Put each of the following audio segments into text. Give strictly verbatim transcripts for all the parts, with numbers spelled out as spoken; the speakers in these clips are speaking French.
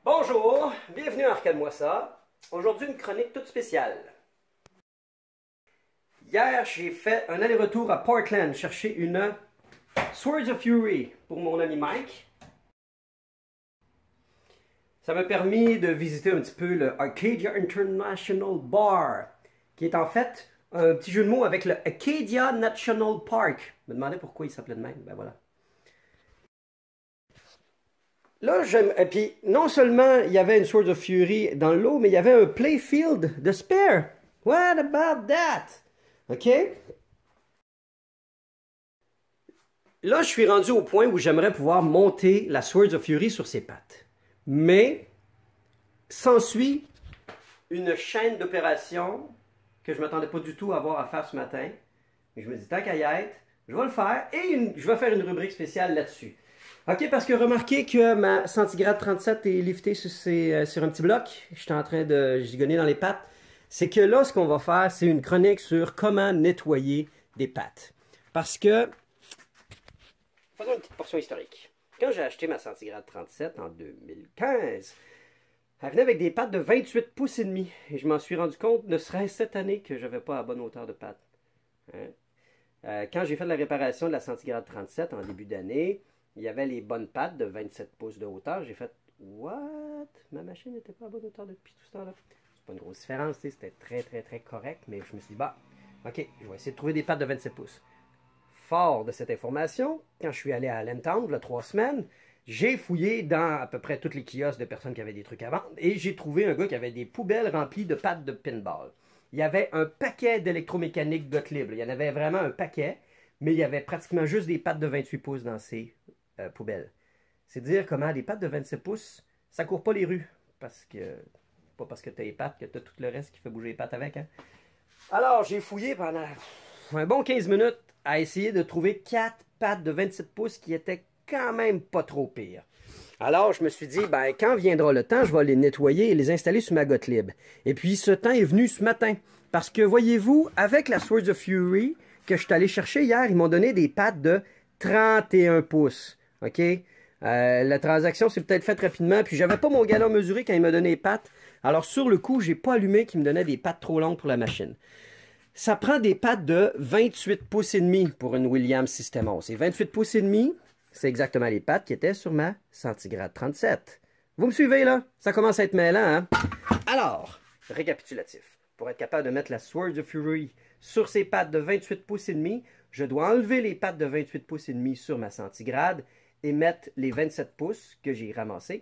Bonjour, bienvenue à Arcade-moi ça. Aujourd'hui, une chronique toute spéciale. Hier, j'ai fait un aller-retour à Portland chercher une Swords of Fury pour mon ami Mike. Ça m'a permis de visiter un petit peu le Arcadia International Bar, qui est en fait un petit jeu de mots avec le Acadia National Park. Je me demandais pourquoi il s'appelait de même. Ben voilà. Là, j'aime. Et puis, non seulement il y avait une Swords of Fury dans l'eau, mais il y avait un playfield de spare. What about that? OK? Là, je suis rendu au point où j'aimerais pouvoir monter la Swords of Fury sur ses pattes. Mais, s'ensuit une chaîne d'opérations que je ne m'attendais pas du tout à avoir à faire ce matin. Et je me dis, tant qu'à y être, je vais le faire et une, je vais faire une rubrique spéciale là-dessus. OK, parce que remarquez que ma centigrade trente-sept est liftée sur, ces, sur un petit bloc. Je suis en train de gigonner dans les pattes. C'est que là, ce qu'on va faire, c'est une chronique sur comment nettoyer des pattes. Parce que, faisons une petite portion historique. Quand j'ai acheté ma centigrade trente-sept en deux mille quinze, elle venait avec des pattes de vingt-huit pouces et demi. Et je m'en suis rendu compte, ne serait-ce cette année, que je n'avais pas la bonne hauteur de pattes. Hein? Euh, quand j'ai fait la réparation de la centigrade trente-sept en début d'année, il y avait les bonnes pattes de vingt-sept pouces de hauteur. J'ai fait « What? Ma machine n'était pas à bonne hauteur depuis tout ce temps-là. » C'est pas une grosse différence, c'était très très très correct, mais je me suis dit « Bah, ok, je vais essayer de trouver des pattes de vingt-sept pouces. » Fort de cette information, quand je suis allé à Allentown, il y a trois semaines, j'ai fouillé dans à peu près tous les kiosques de personnes qui avaient des trucs à vendre et j'ai trouvé un gars qui avait des poubelles remplies de pattes de pinball. Il y avait un paquet d'électromécanique Gottlieb. Il y en avait vraiment un paquet, mais il y avait pratiquement juste des pattes de vingt-huit pouces dans ces euh, poubelles. C'est dire comment les pattes de vingt-sept pouces, ça court pas les rues. Parce que, pas parce que tu as les pattes que tu as tout le reste qui fait bouger les pattes avec. Hein? Alors, j'ai fouillé pendant un bon quinze minutes à essayer de trouver quatre pattes de vingt-sept pouces qui étaient quand même pas trop pires. Alors, je me suis dit, ben, quand viendra le temps, je vais les nettoyer et les installer sur ma Gottlieb. Et puis, ce temps est venu ce matin. Parce que, voyez-vous, avec la Swords of Fury que je suis allé chercher hier, ils m'ont donné des pattes de trente et un pouces. OK? Euh, la transaction s'est peut-être faite rapidement, puis j'avais pas mon galon mesuré quand il m'a donné les pattes. Alors, sur le coup, j'ai pas allumé qu'il me donnait des pattes trop longues pour la machine. Ça prend des pattes de vingt-huit pouces et demi pour une Williams System onze. Et vingt-huit pouces et demi, c'est exactement les pattes qui étaient sur ma centigrade trente-sept. Vous me suivez là? Ça commence à être mêlant, hein? Alors, récapitulatif. Pour être capable de mettre la Swords of Fury sur ses pattes de vingt-huit pouces et demi, je dois enlever les pattes de vingt-huit pouces et demi sur ma centigrade et mettre les vingt-sept pouces que j'ai ramassés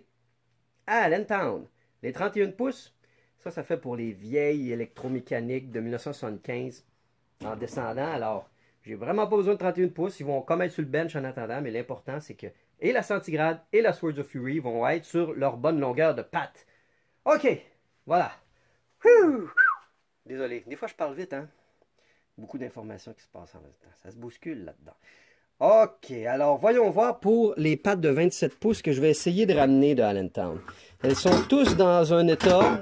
à Allentown. Les trente et un pouces, ça, ça fait pour les vieilles électromécaniques de mille neuf cent soixante-quinze en descendant. Alors, j'ai vraiment pas besoin de trente et un pouces. Ils vont comme être sur le bench en attendant, mais l'important, c'est que et la centigrade et la Swords of Fury vont être sur leur bonne longueur de patte. OK, voilà. Whew. Désolé, des fois je parle vite, hein. Beaucoup d'informations qui se passent en même temps. Ça se bouscule là-dedans. OK, alors voyons voir pour les pattes de vingt-sept pouces que je vais essayer de ramener de Allentown. Elles sont tous dans un état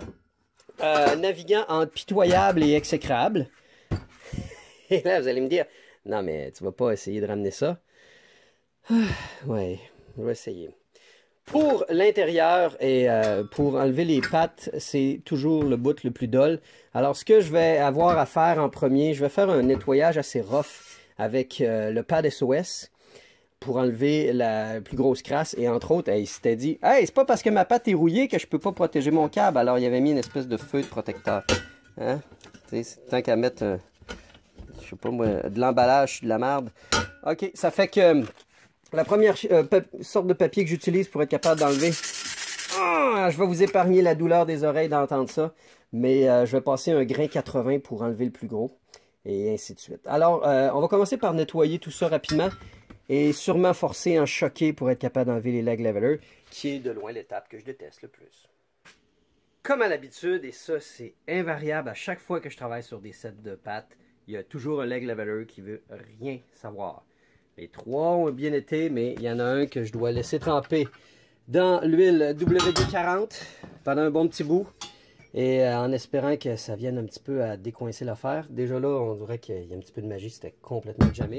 euh, naviguant entre pitoyable et exécrable. Et là, vous allez me dire, non mais tu vas pas essayer de ramener ça. Ouais, je vais essayer. Pour l'intérieur et euh, pour enlever les pattes, c'est toujours le bout le plus dol. Alors, ce que je vais avoir à faire en premier, je vais faire un nettoyage assez rough avec euh, le pad S O S pour enlever la plus grosse crasse. Et entre autres, il s'était dit, « Hey, c'est pas parce que ma patte est rouillée que je peux pas protéger mon câble. » Alors, il avait mis une espèce de feuille de protecteur. Hein? C'est tant qu'à mettre, euh, je sais pas moi, de l'emballage, de la merde. OK, ça fait que la première euh, sorte de papier que j'utilise pour être capable d'enlever, oh, je vais vous épargner la douleur des oreilles d'entendre ça, mais euh, je vais passer un grain quatre-vingts pour enlever le plus gros, et ainsi de suite. Alors, euh, on va commencer par nettoyer tout ça rapidement, et sûrement forcer en choquer pour être capable d'enlever les leg levelers, qui est de loin l'étape que je déteste le plus. Comme à l'habitude, et ça c'est invariable à chaque fois que je travaille sur des sets de pattes, il y a toujours un leg leveler qui veut rien savoir. Les trois ont bien été, mais il y en a un que je dois laisser tremper dans l'huile W D quarante pendant un bon petit bout. Et euh, en espérant que ça vienne un petit peu à décoincer l'affaire. Déjà là, on dirait qu'il y a un petit peu de magie, c'était complètement jamais.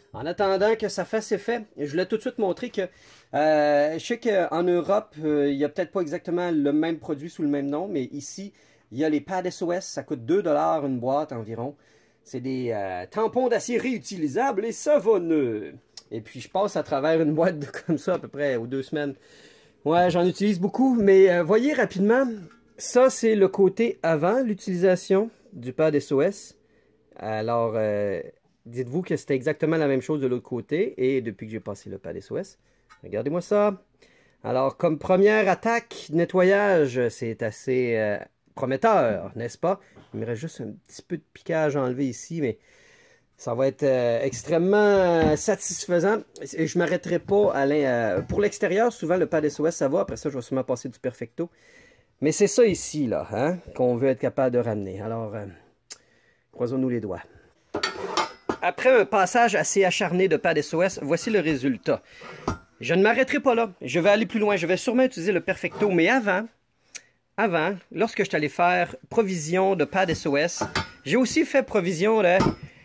En attendant que ça fasse effet, je voulais tout de suite montrer que euh, je sais qu'en Europe, euh, il n'y a peut-être pas exactement le même produit sous le même nom, mais ici, il y a les pads S O S, ça coûte deux dollars une boîte environ. C'est des euh, tampons d'acier réutilisables et savonneux. Et puis je passe à travers une boîte de, comme ça à peu près aux deux semaines. Ouais, j'en utilise beaucoup, mais euh, voyez rapidement, ça c'est le côté avant l'utilisation du pad S O S. Alors, euh, dites-vous que c'était exactement la même chose de l'autre côté, et depuis que j'ai passé le pad S O S, regardez-moi ça. Alors, comme première attaque, nettoyage, c'est assez euh, prometteur, n'est-ce pas? Il me reste juste un petit peu de piquage à enlever ici, mais ça va être euh, extrêmement satisfaisant. Et je ne m'arrêterai pas à euh, pour l'extérieur, souvent le pad S O S, ça va. Après ça, je vais sûrement passer du Perfecto. Mais c'est ça ici, là, hein, qu'on veut être capable de ramener. Alors, euh, croisons-nous les doigts. Après un passage assez acharné de pad S O S, voici le résultat. Je ne m'arrêterai pas là. Je vais aller plus loin. Je vais sûrement utiliser le Perfecto. Mais avant, avant, lorsque je suis allé faire provision de pad S O S, j'ai aussi fait provision de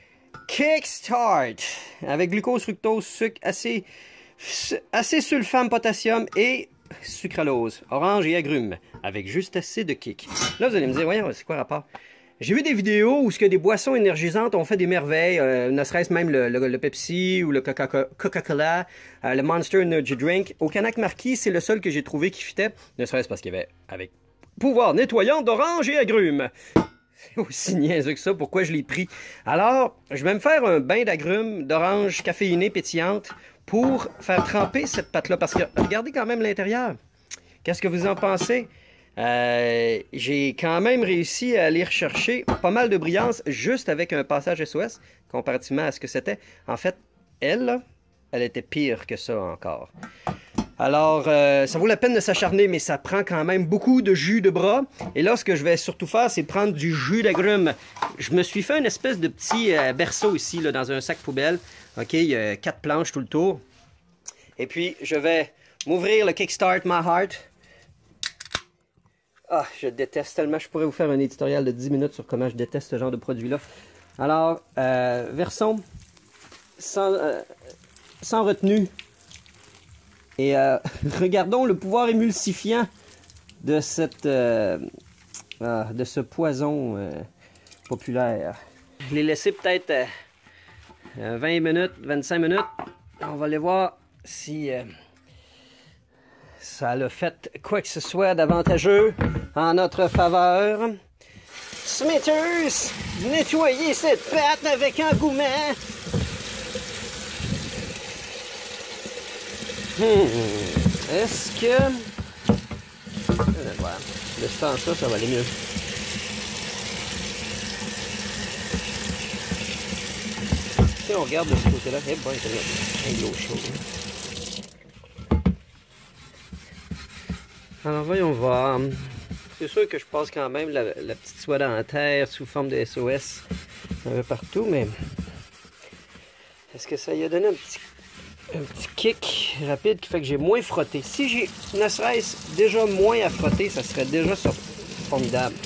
Kickstart avec glucose, fructose, sucre, assez, assez sulfame, potassium et sucralose, orange et agrumes, avec juste assez de kick. Là, vous allez me dire, voyons, c'est quoi le rapport? J'ai vu des vidéos où ce que des boissons énergisantes ont fait des merveilles, euh, ne serait-ce même le, le, le Pepsi ou le Coca-Cola, euh, le Monster Energy Drink. Au Canac Marquis, c'est le seul que j'ai trouvé qui fitait, ne serait-ce parce qu'il y avait avec pouvoir nettoyant d'orange et agrumes. C'est aussi niaiseux que ça, pourquoi je l'ai pris? Alors, je vais me faire un bain d'agrumes, d'orange caféinée pétillante pour faire tremper cette pâte-là. Parce que, regardez quand même l'intérieur. Qu'est-ce que vous en pensez? Euh, j'ai quand même réussi à aller rechercher pas mal de brillance juste avec un passage S O S, comparativement à ce que c'était. En fait, elle, là, elle était pire que ça encore. Alors, euh, ça vaut la peine de s'acharner, mais ça prend quand même beaucoup de jus de bras. Et là, ce que je vais surtout faire, c'est prendre du jus d'agrumes. Je me suis fait une espèce de petit euh, berceau ici, là, dans un sac poubelle. OK, il y a quatre planches tout le tour. Et puis, je vais m'ouvrir le Kickstart My Heart. Ah, je déteste tellement. Je pourrais vous faire un éditorial de dix minutes sur comment je déteste ce genre de produit-là. Alors, euh, versons sans, euh, sans retenue. Et euh, regardons le pouvoir émulsifiant de, cette, euh, euh, de ce poison euh, populaire. Je l'ai laissé peut-être euh, vingt minutes, vingt-cinq minutes. On va aller voir si euh, ça a fait quoi que ce soit d'avantageux en notre faveur. Smithers, nettoyez cette pâte avec engouement. Hmm. Est-ce que... Voilà. De ce temps-là, ça va aller mieux. Si on regarde de ce côté-là, eh bon, c'est un gros chaud. Alors, voyons voir. C'est sûr que je passe quand même la, la petite soie dentaire sous forme de S O S un peu partout, mais... Est-ce que ça y a donné un petit... un petit kick rapide qui fait que j'ai moins frotté. Si j'ai ne serait-ce déjà moins à frotter, ça serait déjà formidable.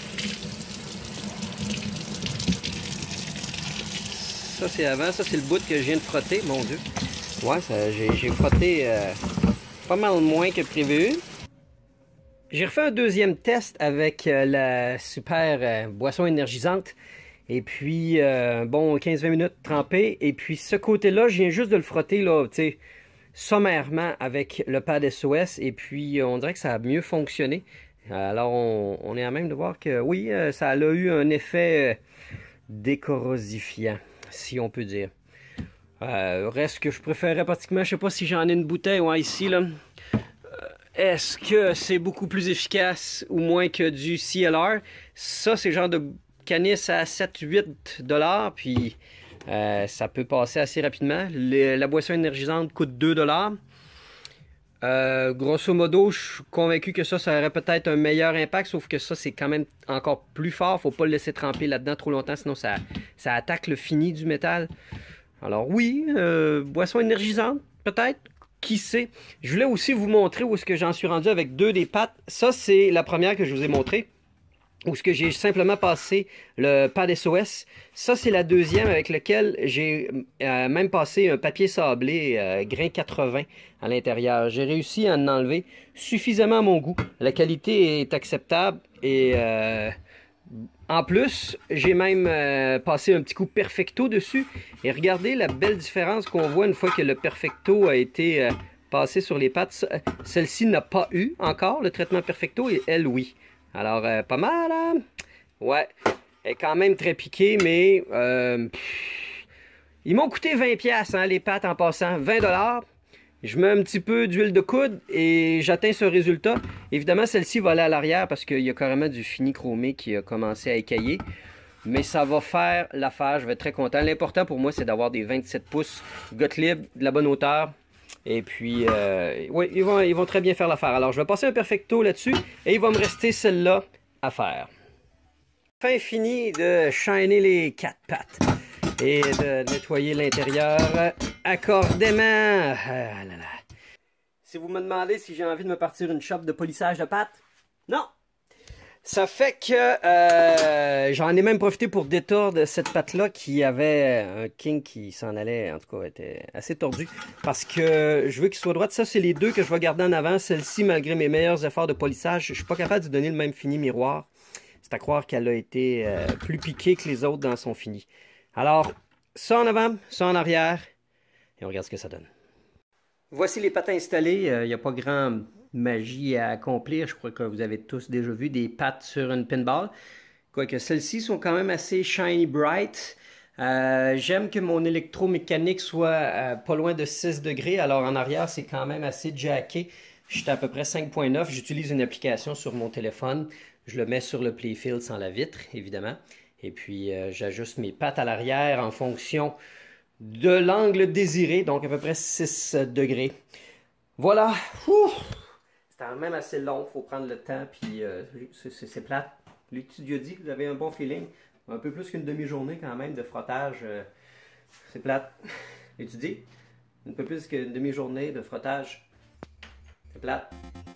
Ça c'est avant, ça c'est le bout que je viens de frotter, mon Dieu. Ouais, j'ai frotté euh, pas mal moins que prévu. J'ai refait un deuxième test avec euh, la super euh, boisson énergisante. Et puis, euh, bon, quinze vingt minutes trempé. Et puis, ce côté-là, je viens juste de le frotter, là, tu sais, sommairement avec le pad S O S. Et puis, on dirait que ça a mieux fonctionné. Alors, on, on est à même de voir que, oui, ça a eu un effet décorrosifiant, si on peut dire. Euh, reste que je préférerais pratiquement, je sais pas si j'en ai une bouteille, ouais, ici, là. Est-ce que c'est beaucoup plus efficace ou moins que du C L R? Ça, c'est le genre de canis à sept huit dollars, puis euh, ça peut passer assez rapidement. Le, la boisson énergisante coûte deux dollars. Euh, grosso modo, je suis convaincu que ça, ça aurait peut-être un meilleur impact, sauf que ça, c'est quand même encore plus fort. Faut pas le laisser tremper là-dedans trop longtemps, sinon ça, ça attaque le fini du métal. Alors oui, euh, boisson énergisante, peut-être. Qui sait? Je voulais aussi vous montrer où est-ce que j'en suis rendu avec deux des pâtes. Ça, c'est la première que je vous ai montrée. où ce que j'ai simplement passé le pad S O S. Ça, c'est la deuxième avec laquelle j'ai euh, même passé un papier sablé euh, grain quatre-vingts à l'intérieur. J'ai réussi à en enlever suffisamment à mon goût. La qualité est acceptable et euh, en plus, j'ai même euh, passé un petit coup Perfecto dessus. Et regardez la belle différence qu'on voit une fois que le Perfecto a été euh, passé sur les pattes. Celle-ci n'a pas eu encore le traitement Perfecto et elle, oui. Alors, euh, pas mal, hein? Ouais, elle est quand même très piquée, mais euh, pff, ils m'ont coûté vingt piastres, hein, les pattes en passant, vingt dollars. Je mets un petit peu d'huile de coude et j'atteins ce résultat. Évidemment, celle-ci va aller à l'arrière parce qu'il y a carrément du fini chromé qui a commencé à écailler. Mais ça va faire l'affaire, je vais être très content. L'important pour moi, c'est d'avoir des vingt-sept pouces Gottlieb, de la bonne hauteur. Et puis, euh, oui, ils vont, ils vont très bien faire l'affaire. Alors, je vais passer un Perfecto là-dessus et il va me rester celle-là à faire. Fin fini de shiner les quatre pattes et de nettoyer l'intérieur accordément. Ah là là. Si vous me demandez si j'ai envie de me partir une shop de polissage de pattes, non. Ça fait que euh, j'en ai même profité pour détordre cette patte-là qui avait un kink qui s'en allait, en tout cas, était assez tordu. Parce que je veux qu'il soit droit. Ça, c'est les deux que je vais garder en avant. Celle-ci, malgré mes meilleurs efforts de polissage, je suis pas capable de donner le même fini miroir. C'est à croire qu'elle a été euh, plus piquée que les autres dans son fini. Alors, ça en avant, ça en arrière, et on regarde ce que ça donne. Voici les pattes installées. Il n'y a pas grand magie à accomplir. Je crois que vous avez tous déjà vu des pattes sur une pinball. Quoique celles-ci sont quand même assez shiny bright. Euh, J'aime que mon électromécanique soit euh, pas loin de six degrés. Alors en arrière, c'est quand même assez jacké. Je suis à peu près cinq point neuf. J'utilise une application sur mon téléphone. Je le mets sur le playfield sans la vitre, évidemment. Et puis, euh, j'ajuste mes pattes à l'arrière en fonction de l'angle désiré, donc à peu près six degrés. Voilà. C'est quand même assez long, il faut prendre le temps, puis euh, c'est plate. L'étudiant dit que vous avez un bon feeling. Un peu plus qu'une demi-journée quand même de frottage. Euh, c'est plate. L'étudiant, un peu plus qu'une demi-journée de frottage. C'est plate.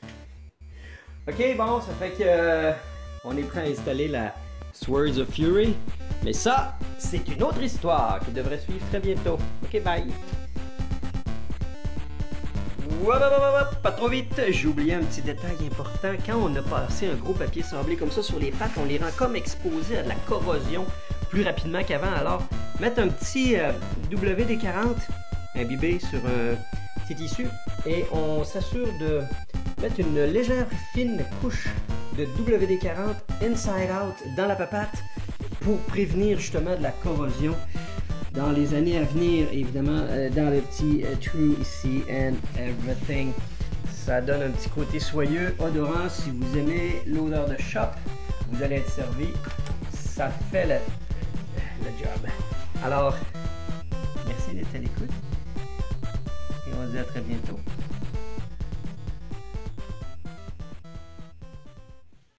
Ok, bon, ça fait que euh, on est prêt à installer la Swords of Fury. Mais ça, c'est une autre histoire qui devrait suivre très bientôt. Ok, bye. Wop, wop, wop, pas trop vite. J'ai oublié un petit détail important. Quand on a passé un gros papier sablé comme ça sur les pattes, on les rend comme exposés à de la corrosion plus rapidement qu'avant. Alors, mettre un petit euh, W D quarante imbibé sur un petit tissu et on s'assure de mettre une légère fine couche de W D quarante inside out dans la papate pour prévenir justement de la corrosion dans les années à venir, évidemment, euh, dans le petit euh, True ici and everything. Ça donne un petit côté soyeux, odorant. Si vous aimez l'odeur de shop, vous allez être servi. Ça fait le, le job. Alors, merci d'être à l'écoute et on se dit à très bientôt.